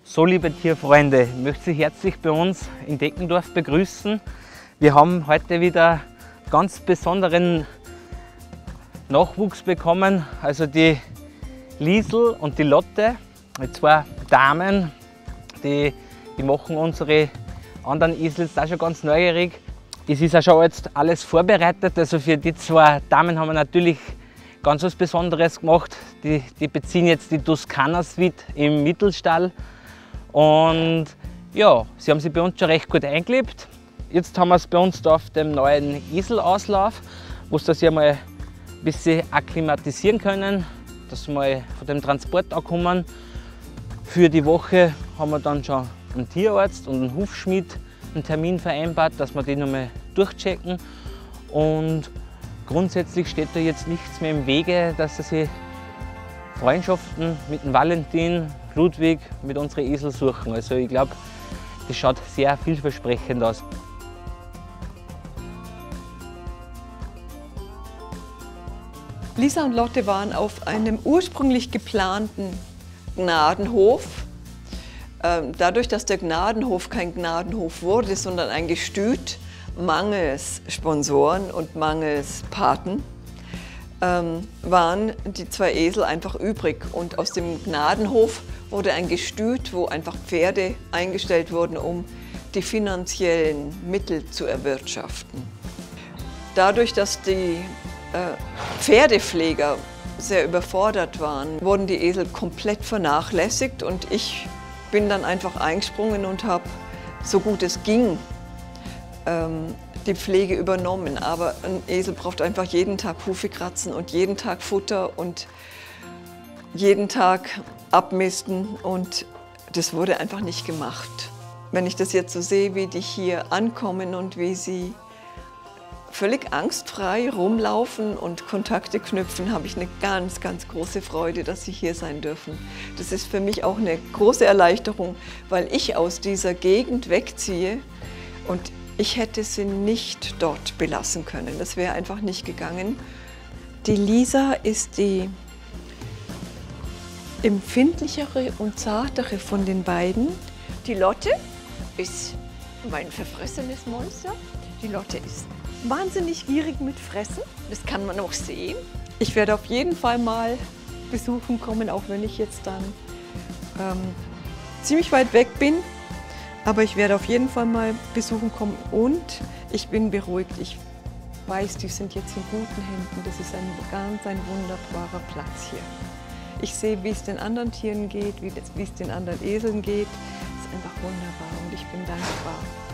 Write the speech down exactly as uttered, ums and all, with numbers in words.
So, liebe Tierfreunde, ich möchte Sie herzlich bei uns in Deckendorf begrüßen. Wir haben heute wieder ganz besonderen Nachwuchs bekommen. Also die Liesl und die Lotte, die zwei Damen, die, die machen unsere anderen Esels auch schon ganz neugierig. Es ist auch schon jetzt alles vorbereitet. Also für die zwei Damen haben wir natürlich ganz was Besonderes gemacht. Die, die beziehen jetzt die Toskana Suite im Mittelstall. Und ja, sie haben sich bei uns schon recht gut eingelebt. Jetzt haben wir es bei uns da auf dem neuen Eselauslauf, wo sie sich einmal ein bisschen akklimatisieren können, dass sie mal von dem Transport ankommen. Für die Woche haben wir dann schon einen Tierarzt und einen Hufschmied einen Termin vereinbart, dass wir die nochmal durchchecken. Und grundsätzlich steht da jetzt nichts mehr im Wege, dass sie sich Freundschaften mit dem Valentin, Ludwig, mit unseren Esel suchen. Also ich glaube, das schaut sehr vielversprechend aus. Lisa und Lotte waren auf einem ursprünglich geplanten Gnadenhof. Dadurch, dass der Gnadenhof kein Gnadenhof wurde, sondern ein Gestüt, mangels Sponsoren und mangels Paten, waren die zwei Esel einfach übrig. Und aus dem Gnadenhof wurde ein Gestüt, wo einfach Pferde eingestellt wurden, um die finanziellen Mittel zu erwirtschaften. Dadurch, dass die Pferdepfleger sehr überfordert waren, wurden die Esel komplett vernachlässigt und ich bin dann einfach eingesprungen und habe, so gut es ging, die Pflege übernommen. Aber ein Esel braucht einfach jeden Tag Hufe kratzen und jeden Tag Futter und jeden Tag abmisten und das wurde einfach nicht gemacht. Wenn ich das jetzt so sehe, wie die hier ankommen und wie sie völlig angstfrei rumlaufen und Kontakte knüpfen, habe ich eine ganz, ganz große Freude, dass sie hier sein dürfen. Das ist für mich auch eine große Erleichterung, weil ich aus dieser Gegend wegziehe und ich hätte sie nicht dort belassen können. Das wäre einfach nicht gegangen. Die Lisa ist die empfindlichere und zartere von den beiden. Die Lotte ist mein verfressenes Monster. Die Lotte ist wahnsinnig gierig mit Fressen, das kann man auch sehen. Ich werde auf jeden Fall mal besuchen kommen, auch wenn ich jetzt dann ähm, ziemlich weit weg bin. Aber ich werde auf jeden Fall mal besuchen kommen und ich bin beruhigt. Ich weiß, die sind jetzt in guten Händen. Das ist ein ganz ein wunderbarer Platz hier. Ich sehe, wie es den anderen Tieren geht, wie, das, wie es den anderen Eseln geht. Das ist einfach wunderbar und ich bin dankbar.